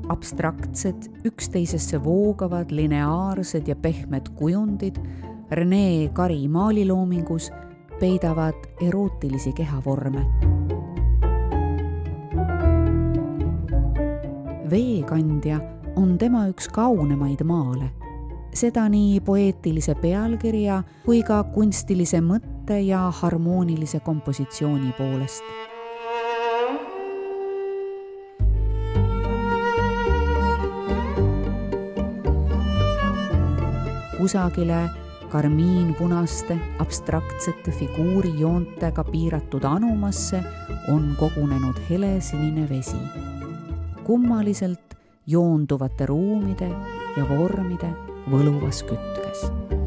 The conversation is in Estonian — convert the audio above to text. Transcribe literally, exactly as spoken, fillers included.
abstraktsed, üksteisesse voogavad, lineaarsed ja pehmed kujundid Rene Kari maaliloomingus peidavad erootilisi kehavorme. Veekandja on tema üks kaunemaid maale. Seda nii poeetilise pealkirja kui ka kunstilise mõtte ja harmoonilise kompositsiooni poolest. Kusagile karmiinpunaste abstraktsete figuurijoontega piiratud anumasse on kogunenud helesinine vesi. Kummaliselt joonduvate ruumide ja vormide võluvas kütkes.